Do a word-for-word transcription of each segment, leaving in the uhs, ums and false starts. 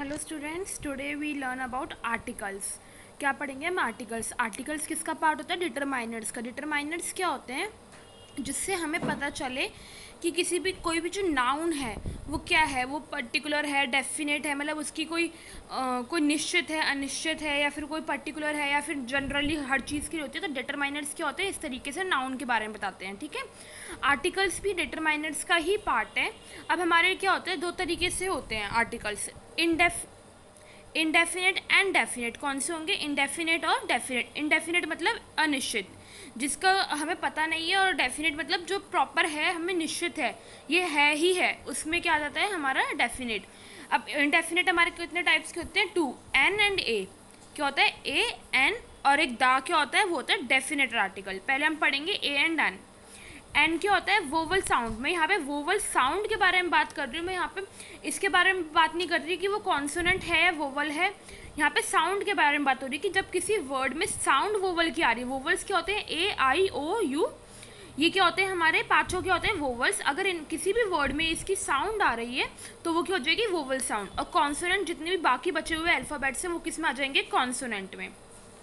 Hello students, today we learn about articles. क्या पढ़ेंगे हम? आर्टिकल्स। आर्टिकल्स किसका पार्ट होता है? डिटरमाइनर्स का। डिटरमाइनर्स क्या होते हैं? जिससे हमें पता चले कि किसी भी कोई भी जो नाउन है वो क्या है, वो पर्टिकुलर है, डेफिनेट है, मतलब उसकी कोई आ, कोई निश्चित है, अनिश्चित है, या फिर कोई पर्टिकुलर है, या फिर जनरली हर चीज़ की होती है। तो डिटरमाइनर्स क्या होते हैं? इस तरीके से नाउन के बारे में बताते हैं। ठीक है, आर्टिकल्स भी डिटरमाइनर्स का ही पार्ट है। अब हमारे क्या होते हैं, दो तरीके से होते हैं articles. Indef indefinite and definite. कौन से होंगे? इनडेफिनेट और डेफिनेट। इनडेफिनेट मतलब अनिश्चित, जिसका हमें पता नहीं है, और डेफिनेट मतलब जो प्रॉपर है, हमें निश्चित है, ये है ही है, उसमें क्या आ जाता है हमारा डेफिनेट। अब इनडेफिनेट हमारे कितने टाइप्स के होते हैं? Two, an and a. क्या होता है? ए, एन, और एक दा क्या होता है? वो होता है डेफिनेट आर्टिकल। पहले हम पढ़ेंगे ए एंड एन। एन क्या होता है? Vowel sound. मैं यहाँ पे वोवल साउंड के बारे में बात कर रही हूँ, मैं यहाँ पे इसके बारे में बात नहीं कर रही कि वो कॉन्सोनेंट है या वोवल है। यहाँ पे साउंड के बारे में बात हो रही है कि जब किसी वर्ड में साउंड वोवल की आ रही है। वोवल्स क्या होते हैं? A, I, O, U. ये क्या होते हैं? हमारे पांचों क्या होते हैं? वोवल्स। अगर इन किसी भी वर्ड में इसकी साउंड आ रही है तो वो क्या हो जाएगी? Vowel sound. और कॉन्सोनेंट जितने भी बाकी बचे हुए अल्फ़ाबेट्स हैं वो किस में आ जाएंगे? कॉन्सोनेंट में।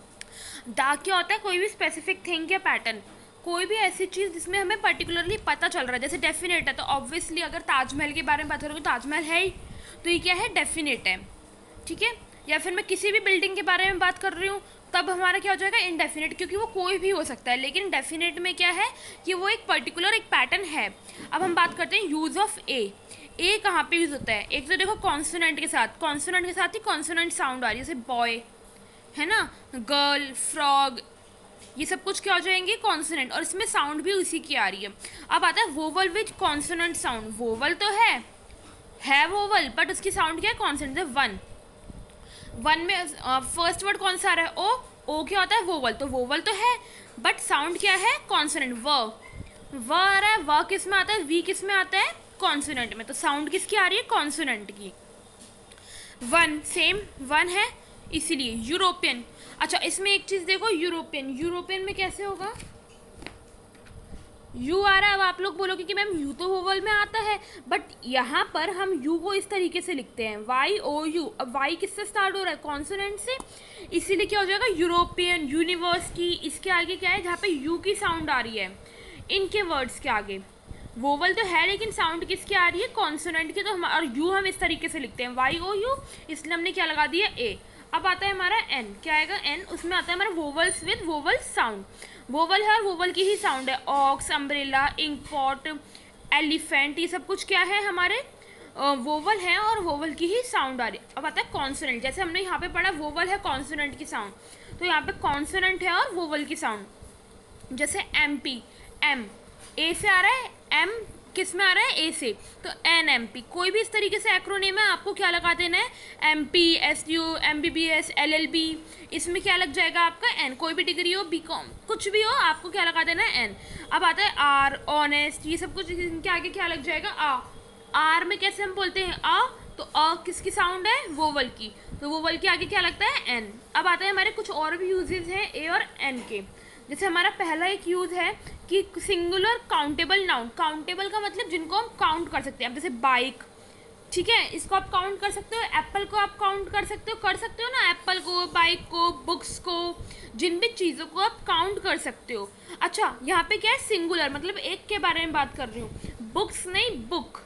दा क्या होता है? कोई भी स्पेसिफिक थिंग या पैटर्न, कोई भी ऐसी चीज़ जिसमें हमें पर्टिकुलरली पता चल रहा है। जैसे डेफिनेट है तो ऑब्वियसली अगर ताजमहल के बारे में बात करोगे, ताजमहल है ही, तो ये क्या है? डेफिनेट है। ठीक है, या फिर मैं किसी भी बिल्डिंग के बारे में बात कर रही हूँ तब हमारा क्या हो जाएगा? इनडेफिनेट, क्योंकि वो कोई भी हो सकता है। लेकिन डेफिनेट में क्या है कि वो एक पर्टिकुलर एक पैटर्न है। अब हम बात करते हैं यूज़ ऑफ ए। ए कहाँ पे यूज़ होता है? एक तो देखो कॉन्सोनेंट के साथ, कॉन्सोनेंट के साथ ही कॉन्सोनेंट साउंड आ रही है, जैसे बॉय है ना, गर्ल, फ्रॉग, ये सब कुछ क्या हो जाएंगे? कॉन्सोनेंट। और इसमें साउंड भी उसी की आ रही है। अब आता है vowel with consonant sound. Vowel तो है है वोवल, बट उसकी साउंड क्या है? कॉन्सोनेंट। वन वन में फर्स्ट वर्ड कौन सा आ रहा है? ओ। ओ क्या होता है? वोवल। तो वोवल तो है बट साउंड क्या है? कॉन्सोनेंट। व व आ रहा है। व किस में आता है? वी किस में आता है? कॉन्सोनेंट में। तो साउंड किसकी आ रही है? कॉन्सोनेंट की। वन, सेम वन है इसीलिए। यूरोपियन। अच्छा, इसमें एक चीज़ देखो, यूरोपियन। यूरोपियन में कैसे होगा? यू आ रहा है। अब आप लोग बोलोगे कि मैम यू तो वोवल में आता है, बट यहाँ पर हम यू को इस तरीके से लिखते हैं, वाई ओ यू। अब वाई किससे स्टार्ट हो रहा है? कॉन्सोनेंट से, इसीलिए क्या हो जाएगा? यूरोपियन। यूनिवर्सिटी, इसके आगे क्या है? जहाँ पे यू की साउंड आ रही है इनके वर्ड्स के आगे। वोवल तो है लेकिन साउंड किसकी आ रही है? कॉन्सोनेंट की। तो हम और यू हम इस तरीके से लिखते हैं, वाई ओ यू, इसलिए हमने क्या लगा दिया? ए। अब आता है हमारा एन। क्या आएगा? एन, उसमें आता है हमारा vowels with vowel sound. Vowel है और वोवल की ही साउंड है। Ox, umbrella, ink pot, elephant, ये सब कुछ क्या है? हमारे वोवल है और वोवल की ही साउंड आ रही है। अब आता है कॉन्सोनेंट। जैसे हमने यहाँ पे पढ़ा वोवल है, कॉन्सोनेंट की साउंड, तो यहाँ पे कॉन्सोनेंट है और वोवल की साउंड। जैसे एम पी, एम ए से आ रहा है, एम किस में आ रहा है? ए से, तो एन एम पी। कोई भी इस तरीके से एक्रोनेम है, आपको क्या लगा देना है? M P, S U, M B B S, L L B, इसमें क्या लग जाएगा आपका? एन। कोई भी डिग्री हो, बी कॉम, कुछ भी हो, आपको क्या लगा देना है? एन। अब आता है आर, ऑनेस्ट, ये सब कुछ इनके आगे क्या लग जाएगा? आ। आर में कैसे हम बोलते हैं? आ, तो अ किसकी साउंड है? वोवल की, तो वोवल के आगे क्या लगता है? एन। अब आता है हमारे कुछ और भी यूजेज हैं ए और एन के। जैसे हमारा पहला एक यूज़ है कि सिंगुलर काउंटेबल नाउन। काउंटेबल का मतलब जिनको हम काउंट कर सकते हैं। अब जैसे बाइक, ठीक है, इसको आप काउंट कर सकते हो। एप्पल को आप काउंट कर सकते हो, कर सकते हो ना, एप्पल को, बाइक को, बुक्स को, जिन भी चीज़ों को आप काउंट कर सकते हो। अच्छा, यहाँ पे क्या है? सिंगुलर, मतलब एक के बारे में बात कर रही हूँ। बुक्स नहीं, बुक।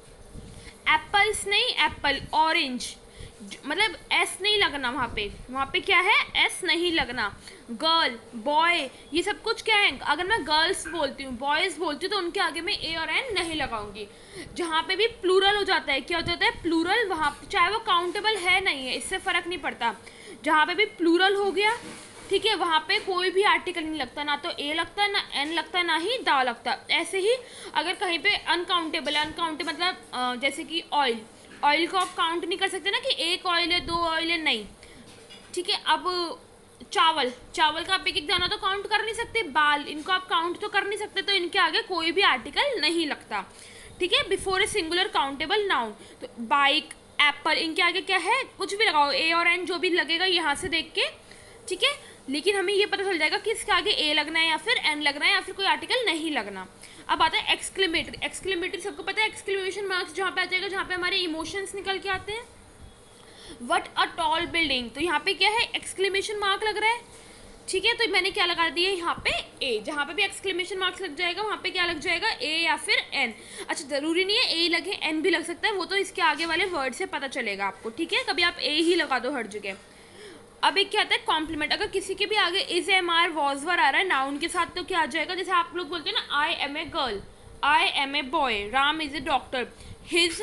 एप्पल्स नहीं, एप्पल। ऑरेंज, मतलब एस नहीं लगना वहाँ पे, वहाँ पे क्या है? एस नहीं लगना। गर्ल, बॉय, ये सब कुछ क्या है? अगर मैं गर्ल्स बोलती हूँ, बॉयज़ बोलती हूँ, तो उनके आगे मैं ए और एन नहीं लगाऊंगी। जहाँ पे भी प्लूरल हो जाता है, क्या हो जाता है? प्लूरल, वहाँ चाहे वो काउंटेबल है नहीं है, इससे फ़र्क नहीं पड़ता। जहाँ पे भी प्लूरल हो गया, ठीक है, वहाँ पे कोई भी आर्टिकल नहीं लगता, ना तो ए लगता है, ना एन लगता है, ना ही दा लगता। ऐसे ही अगर कहीं पे अनकाउंटेबल, अनकाउंटेबल मतलब जैसे कि ऑयल, ऑयल को आप काउंट नहीं कर सकते ना कि एक ऑयल है, दो ऑयल है, नहीं, ठीक है। अब चावल, चावल का आप एक एक दाना तो काउंट कर नहीं सकते। बाल, इनको आप काउंट तो कर नहीं सकते, तो इनके आगे कोई भी आर्टिकल नहीं लगता, ठीक है, before a singular countable noun. तो बाइक, एप्पल, इनके आगे क्या है? कुछ भी लगाओ, ए और एन जो भी लगेगा यहाँ से देख के, ठीक है, लेकिन हमें ये पता चल जाएगा कि इसके आगे ए लगना है या फिर एन लगना है या फिर कोई आर्टिकल नहीं लगना। अब आता है एक्सक्लेमेटरी। एक्सक्लेमेटरी सबको पता है, एक्सक्लेमेशन मार्क्स जहाँ पे आ जाएगा जहाँ पे हमारे इमोशंस निकल के आते हैं। व्हाट अ टॉल बिल्डिंग, तो यहाँ पे क्या है, एक्सक्लेमेशन मार्क लग रहा है, ठीक है, तो मैंने क्या लगा दिया यहाँ पे ए, जहाँ पे भी एक्सक्लेमेशन मार्क्स लग जाएगा वहाँ पे क्या लग जाएगा, ए या फिर एन। अच्छा ज़रूरी नहीं है ए लगे, एन भी लग सकता है, वो तो इसके आगे वाले वर्ड से पता चलेगा आपको, ठीक है, कभी आप ए ही लगा दो हर जगह। अब एक क्या आता है कॉम्प्लीमेंट, अगर किसी के भी आगे is am are was were आ रहा है नाउन के साथ तो क्या आ जाएगा, जैसे आप लोग बोलते हैं ना I am a girl, I am a boy, Ram is a doctor, his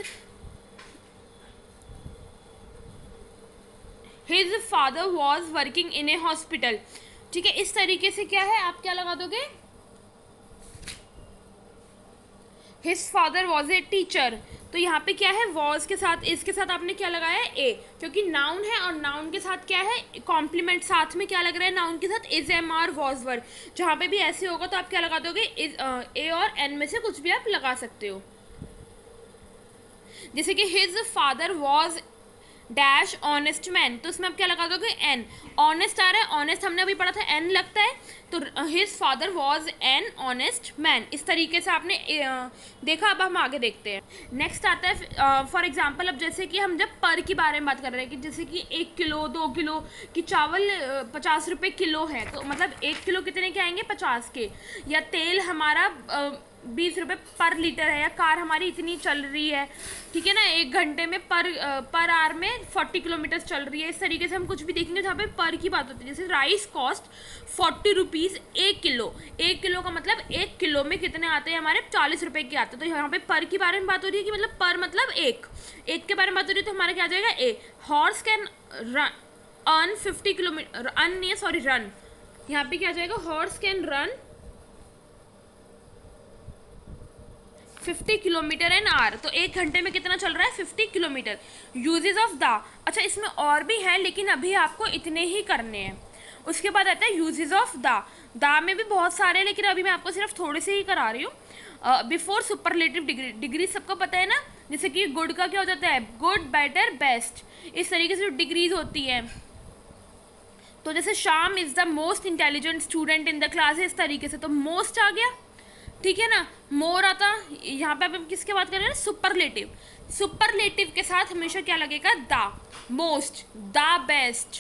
his father was working in a hospital, ठीक है, इस तरीके से क्या है आप क्या लगा दोगे, his father was a teacher, तो यहाँ पे क्या है वॉज के साथ इसके साथ आपने क्या लगाया है ए, क्योंकि नाउन है और नाउन के साथ क्या है कॉम्प्लीमेंट, साथ में क्या लग रहा है नाउन के साथ is am are was were, जहाँ पे भी ऐसे होगा तो आप क्या लगा दोगे इज, ए और एन में से कुछ भी आप लगा सकते हो, जैसे कि his father was dash honest man, तो उसमें आप क्या लगा दोगे एन, ऑनेस्ट आ रहा है, ऑनेस्ट हमने अभी पढ़ा था एन लगता है, तो his father was an honest man, इस तरीके से आपने देखा। अब हम आगे देखते हैं, नेक्स्ट आता है फॉर एग्जांपल, अब जैसे कि हम जब पर की बारे में बात कर रहे हैं कि जैसे कि एक किलो दो किलो की चावल पचास रुपये किलो है, तो मतलब एक किलो कितने के आएंगे, पचास के, या तेल हमारा बीस रुपये पर लीटर है, या कार हमारी इतनी चल रही है, ठीक है ना, एक घंटे में पर पर आवर में फोर्टी किलोमीटर चल रही है, इस तरीके से हम कुछ भी देखेंगे जहाँ पे पर की बात होती है, जैसे राइस कॉस्ट फोर्टी रुपीज़ एक किलो, एक किलो का मतलब एक किलो में कितने आते हैं हमारे चालीस रुपये के आते हैं, तो यहाँ पे पर के बारे में बात हो रही है कि मतलब पर मतलब एक, एक के बारे में बात हो रही है, तो हमारा क्या आ जाएगा a, horse can run earn fifty kilometre, अन नहीं है सॉरी रन, यहाँ पे क्या आ जाएगा, horse can run fifty kilometre an hour, तो एक घंटे में कितना चल रहा है fifty kilometre. Uses of the, अच्छा इसमें और भी है लेकिन अभी आपको इतने ही करने हैं। उसके बाद आता है यूजेस ऑफ द, द में भी बहुत सारे हैं लेकिन अभी मैं आपको सिर्फ थोड़े से ही करा रही हूँ। बिफोर सुपरलेटिव डिग्री, डिग्री सबको पता है ना, जैसे कि गुड का क्या हो जाता है, गुड बेटर बेस्ट, इस तरीके से जो डिग्रीज होती है, तो जैसे Sham is the most intelligent student in the class, इस तरीके से, तो मोस्ट आ गया, ठीक है ना, मोर आता, यहाँ पे हम किसके बात कर रहे हैं, सुपरलेटिव, सुपरलेटिव के साथ हमेशा क्या लगेगा, the most, the best,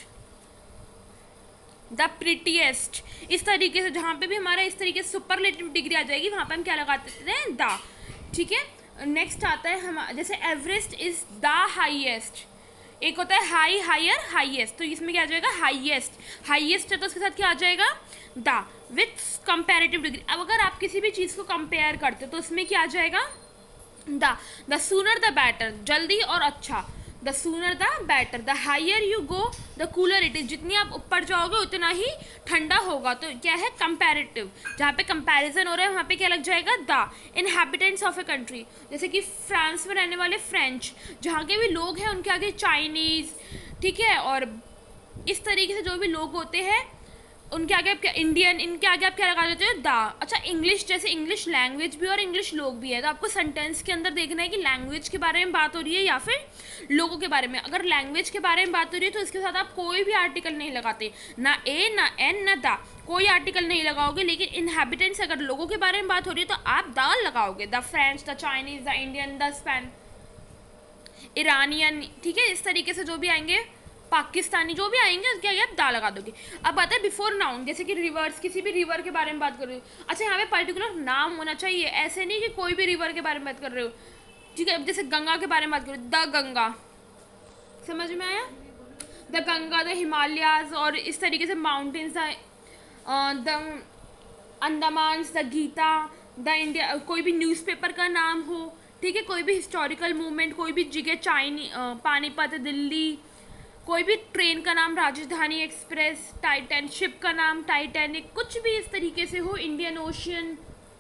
the prettiest, इस तरीके से जहाँ पे भी हमारा इस तरीके से सुपरलेटिव डिग्री आ जाएगी वहाँ पे हम क्या लगाते हैं, द, ठीक है। नेक्स्ट आता है हम, जैसे एवरेस्ट इज द हाईएस्ट, एक होता है हाई हायर हाईएस्ट, तो इसमें क्या आ जाएगा हाईएस्ट, हाईएस्ट है तो उसके साथ क्या आ जाएगा द, विथ कंपेरेटिव डिग्री। अब अगर आप किसी भी चीज़ को कंपेयर करते हो तो उसमें क्या आ जाएगा the, the sooner the better, जल्दी और अच्छा, the sooner the better, the higher you go the cooler it is, जितनी आप ऊपर जाओगे उतना ही ठंडा होगा, तो क्या है कंपैरेटिव, जहाँ पे कंपैरिजन हो रहा है वहाँ पे क्या लग जाएगा the. Inhabitants of a country, जैसे कि फ्रांस में रहने वाले फ्रेंच, जहाँ के भी लोग हैं उनके आगे चाइनीज़, ठीक है, और इस तरीके से जो भी लोग होते हैं उनके आगे आप क्या, इंडियन, इनके आगे आप क्या लगा देते हो द। अच्छा इंग्लिश, जैसे इंग्लिश लैंग्वेज भी और इंग्लिश लोग भी है, तो आपको सेंटेंस के अंदर देखना है कि लैंग्वेज के बारे में बात हो रही है या फिर लोगों के बारे में। अगर लैंग्वेज के बारे में बात हो रही है तो इसके साथ आप कोई भी आर्टिकल नहीं लगाते, ना ए ना एन ना द, कोई आर्टिकल नहीं लगाओगे। लेकिन इनहैबिटेंट्स अगर लोगों के बारे में बात हो रही है तो आप द लगाओगे, the French, the Chinese, the Indian, the Spain, Iranian, ठीक है, इस तरीके से जो भी आएंगे, पाकिस्तानी, जो भी आएंगे उसके आगे आप दा लगा दोगे। अब आता है बिफोर नाउन, जैसे कि रिवर्स, किसी भी रिवर के बारे में बात कर रहे हो, अच्छा यहाँ पे पर्टिकुलर नाम होना चाहिए, ऐसे नहीं कि कोई भी रिवर के बारे में बात कर रहे हो, ठीक है, जैसे गंगा के बारे में बात करो, द गंगा, समझ में आया, द गंगा, द हिमालयाज, और इस तरीके से mountains, the Andamans, the Gita, the India, कोई भी न्यूज़पेपर का नाम हो, ठीक है, कोई भी हिस्टोरिकल मूवमेंट, कोई भी जगह, चाइनी पानीपत, दिल्ली, कोई भी ट्रेन का नाम राजधानी एक्सप्रेस, टाइटैन शिप का नाम टाइटैनिक, कुछ भी इस तरीके से हो, इंडियन ओशियन,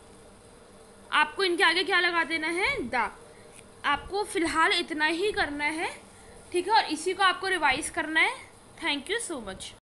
आपको इनके आगे क्या लगा देना है द। आपको फिलहाल इतना ही करना है, ठीक है, और इसी को आपको रिवाइज करना है। Thank you so much.